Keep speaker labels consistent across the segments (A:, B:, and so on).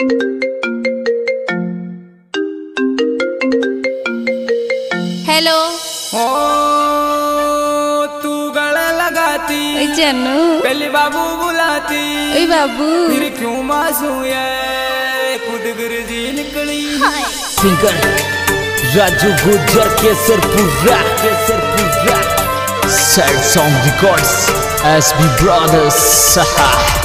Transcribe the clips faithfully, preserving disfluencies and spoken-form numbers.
A: Hello
B: ओ तू गला लगाती
A: जानू
B: पहले बाबू बुलाती
A: ओए बाबू
B: फिर क्यों मासूम है खुद गिरजी निकली।
C: Singer Raju Gujar Kesarpura Kesarpura sad song records SB brothers सहा।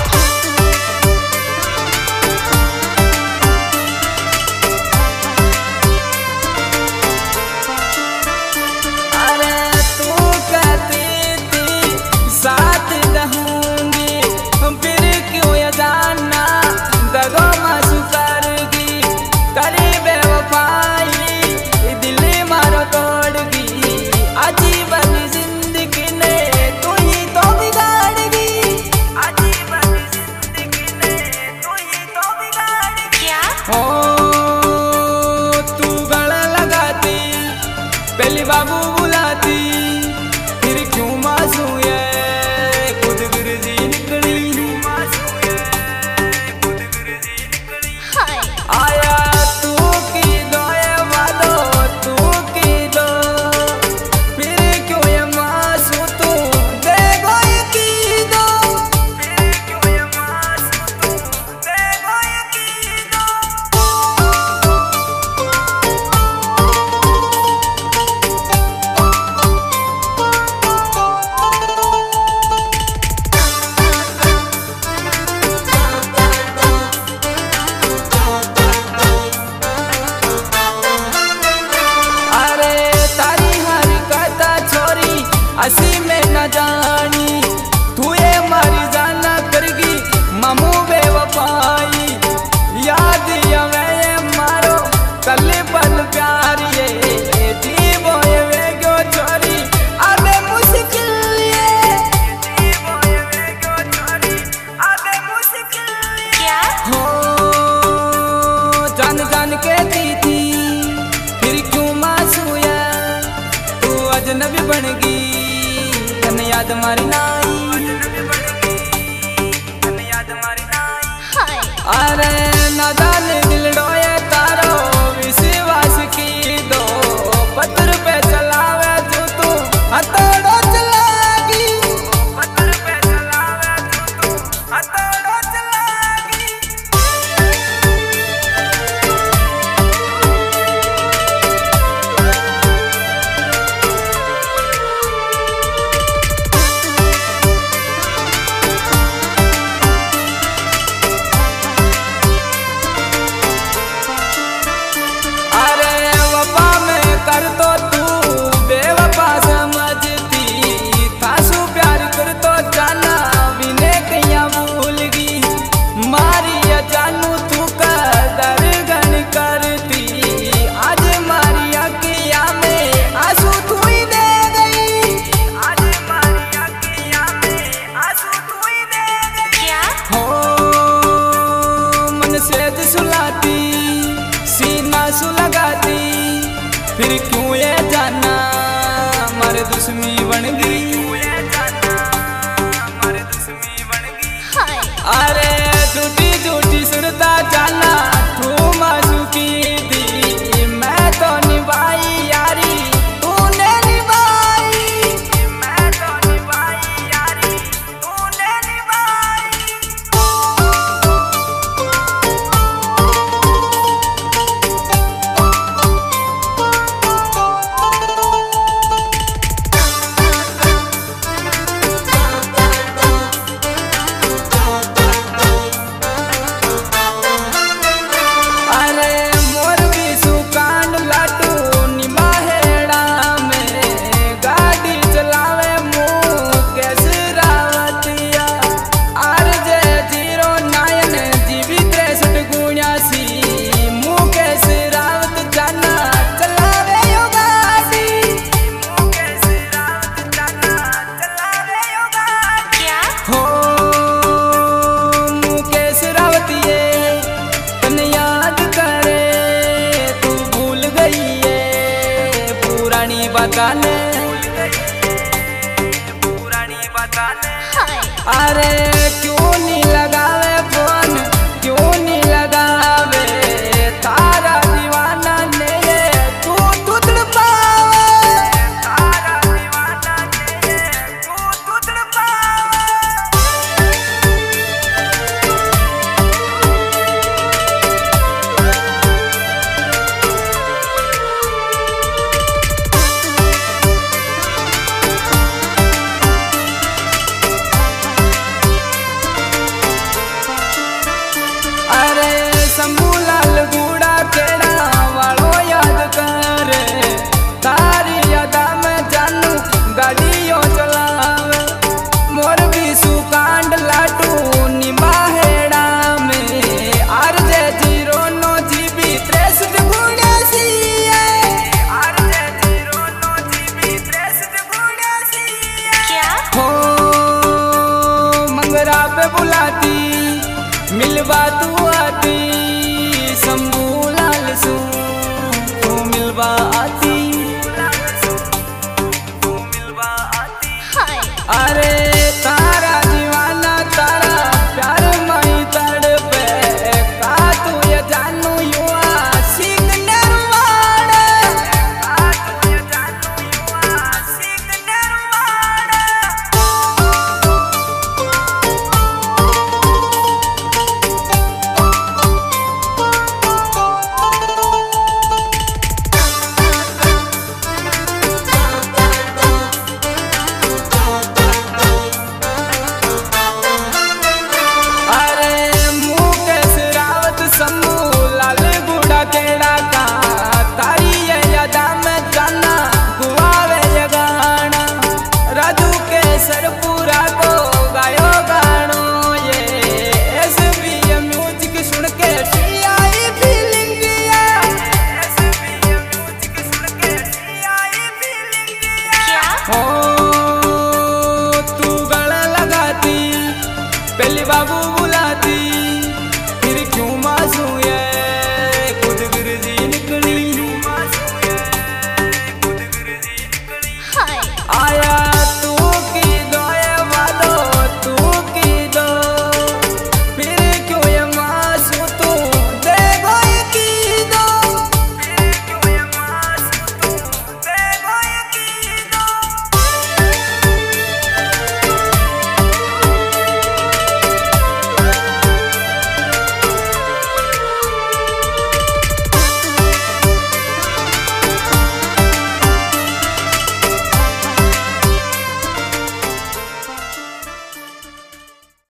B: पहले बाबू बुलाती फिर क्यों मासूम है खुद गिरजी निकली। खुद गिरजी निकली आया तू की दो ये वादो तू की दो फिर क्यों ये मासूम तू दे गोई की दो फिर क्यों ये मासूम तू दे गोई की दो। हसी में न जानी तू ये मारी जाना करगी मामू बेवफाई याद ये मारो कल पल प्यार ये जीवो ये वेगो छोरी अबे मुश्किल ये जीवो ये वेगो छोरी अबे मुश्किल क्या हो जान जान के दी थी फिर क्यों मासूम है तू अजनबी बन गई याद मारी नाई याद मारी नाई अरे नादान दिल डोए तारो विश्वास की दो पत्थर पे चलावे जो तू हथौड़ो चलागी पत्थर पे चलावे जो तू हथौड़ो चलागी। सुलाती सीना सुलगाती फिर क्यों ये जाना मारे दुश्मनी बन गई मारे दुश्मनी बन गई। अरे झूठी झूठी सुनता जाना तू मासू की दी मैं तो निभाई यारी तूने निभाई मैं तो निभाई यारी तूने निभाई। बताने पुरानी बताने अरे क्यों